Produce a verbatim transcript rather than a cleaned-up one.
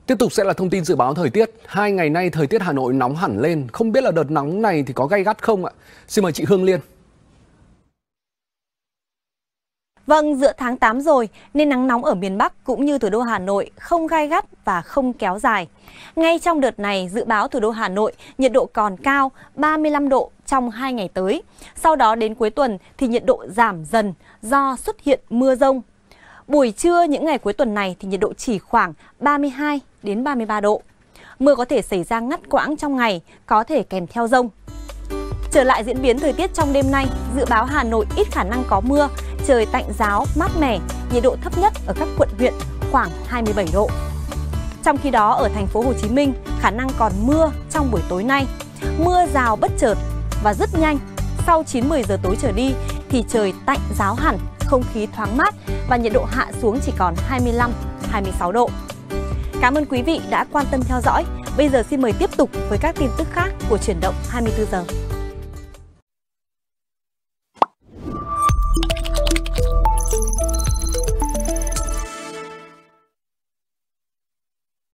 Tiếp tục sẽ là thông tin dự báo thời tiết. Hai ngày nay thời tiết Hà Nội nóng hẳn lên. Không biết là đợt nóng này thì có gay gắt không ạ? Xin mời chị Hương Liên. Vâng, giữa tháng tám rồi nên nắng nóng ở miền Bắc cũng như thủ đô Hà Nội không gai gắt và không kéo dài. Ngay trong đợt này, dự báo thủ đô Hà Nội nhiệt độ còn cao ba mươi lăm độ trong hai ngày tới. Sau đó đến cuối tuần thì nhiệt độ giảm dần do xuất hiện mưa rông. Buổi trưa những ngày cuối tuần này thì nhiệt độ chỉ khoảng ba mươi hai đến ba mươi ba độ. Mưa có thể xảy ra ngắt quãng trong ngày, có thể kèm theo dông. Trở lại diễn biến thời tiết trong đêm nay, dự báo Hà Nội ít khả năng có mưa, trời tạnh ráo, mát mẻ, nhiệt độ thấp nhất ở các quận huyện khoảng hai mươi bảy độ. Trong khi đó ở thành phố Hồ Chí Minh, khả năng còn mưa trong buổi tối nay. Mưa rào bất chợt và rất nhanh. Sau chín mười giờ tối trở đi thì trời tạnh ráo hẳn, không khí thoáng mát và nhiệt độ hạ xuống chỉ còn hai mươi lăm đến hai mươi sáu độ. Cảm ơn quý vị đã quan tâm theo dõi. Bây giờ xin mời tiếp tục với các tin tức khác của Chuyển động hai mươi tư giờ.